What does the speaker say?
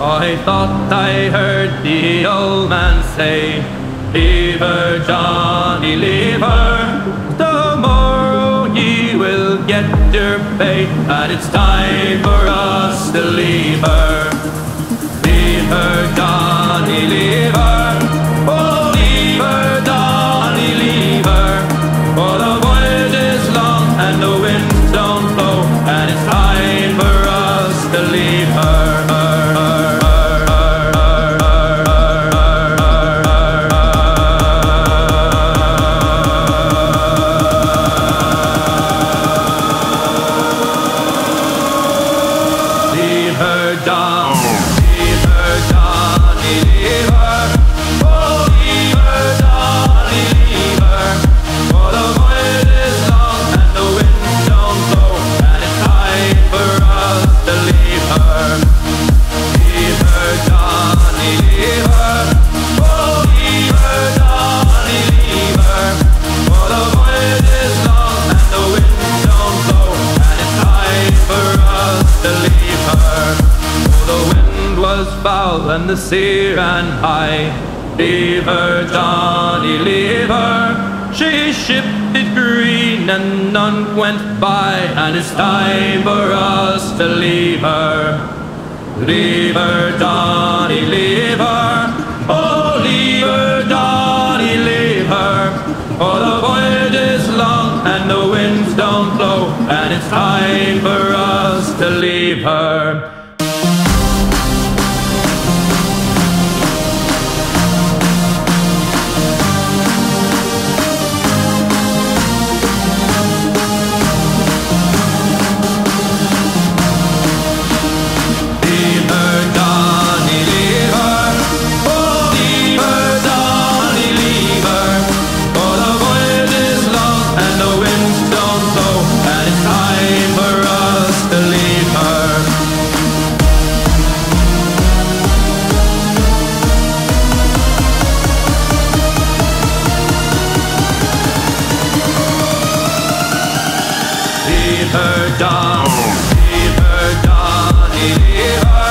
I thought I heard the old man say, leave her, Johnny, leave her. Tomorrow ye will get your pay, and it's time for us to leave her. Leave her, Johnny, leave her. Oh, leave her, Johnny, leave her. For the voyage is long and the winds don't blow, and it's time for us to leave her. Leave her, Johnny, leave her, Johnny, leave her. Oh, leave her, Johnny, leave her. For the voyage is long and the winds don't blow, and it's time for us to leave her. Leave her, Johnny, leave her. Oh, leave her, Johnny, leave her. For the voyage is long and the winds don't blow, and it's time for us to leave her. Oh, the wind was foul and the sea ran high. Leave her, Johnny, leave her. She shipped it green and none went by, and it's time for us to leave her. Leave her, Johnny, leave her. Oh, leave her, Johnny, leave her. For the voyage is long and the winds don't blow, and it's time for us to leave her. Leave her, Johnny, leave her. Oh, leave her, Johnny, leave her. For the voyage is long and the winds don't blow, and it's time for us to leave her. Leave her, Johnny, leave her, Johnny, leave her.